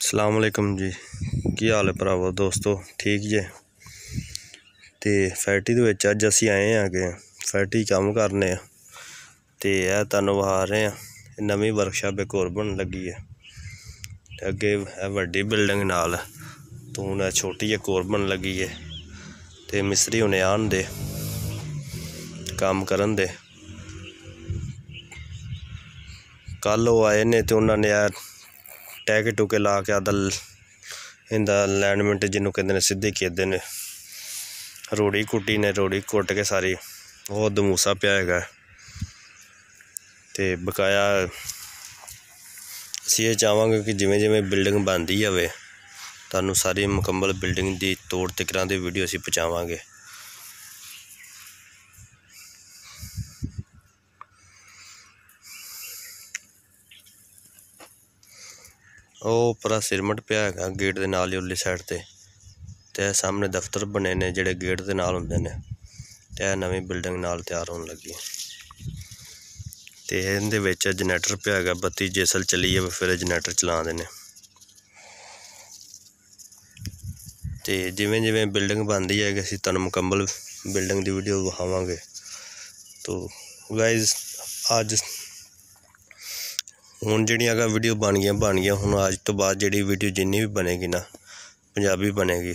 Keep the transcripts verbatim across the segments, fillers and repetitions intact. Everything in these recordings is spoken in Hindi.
अस्सलाम वालेकुम जी, की हाल है भरावो दोस्तों, ठीक जे। तो फैक्ट्री दे विच अज असीं आए हैं कि फैक्ट्री काम करने तो यह तुहानूं विखा रहे हैं नवीं वर्कशाप एक होर बनन लगी है। अगे वड्डी बिल्डिंग नाल तो हुण छोटी एक होर बनन लगी है। तो मिस्त्री हुणे आन दे काम करन दे। कल वो आए ने तो उन्होंने टैके टूके ला के आदा इंदा अलाइनमेंट जिन्हों कहते हैं सीधे कहते हैं रोड़ी कुट्टी ने रोड़ी कुट के सारी वो दमूसा पिया है। तो बकाया असीं ये चाहांगे कि जिमें जिमें बिल्डिंग बनती जाए तुहानूं सारी मुकम्मल बिल्डिंग की तोड़ तिकरां दी वीडियो असीं पहुँचावांगे। वो उपरा सिरमट पिया है गेट के नाल ही उरली साइड ते ते सामने दफ्तर बने ने जिहड़े गेट के नाल हुंदे ने ते नवीं बिल्डिंग नाल तैयार होने लगी है। तो इहदे विच जनरेटर पिया है बत्ती जिसल चली जाए फिर जनरेटर चला देने। तो जिमें जिमें बिल्डिंग बनती है असीं तुहानूं मुकम्मल बिल्डिंग की वीडियो विखावांगे। तो गाइज अज हुण जिहड़ियां अगर वीडियो बन गई बन गई हुण अज तो बाद जिहड़ी वीडियो जिन्नी भी बनेगी ना पंजाबी बनेगी,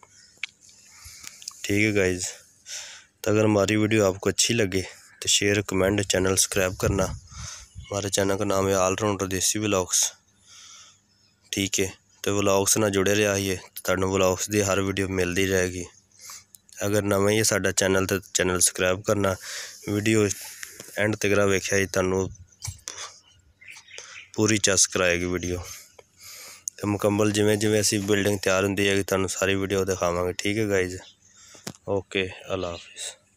ठीक है गाइज। तो अगर हमारी वीडियो आपको अच्छी लगे तो शेयर कमेंट चैनल सब्सक्राइब करना। हमारे चैनल का नाम है ऑलराउंडर देसी व्लॉग्स, ठीक है। तो व्लॉग्स नाल जुड़े रहा है तुहानूं व्लॉग्स की हर वीडियो मिलती रहेगी। अगर नवां ही है साडा चैनल तो चैनल सब्सक्राइब करना। वीडियो एंड तक वेख्या तुहानूं पूरी चस कराएगी वीडियो। तो मुकम्मल जिमें जिमें असी बिल्डिंग तैयार होंदी है तुहानूं सारी वीडियो दिखावांगे, ठीक है गाइज। ओके, अल्लाह हाफिज़।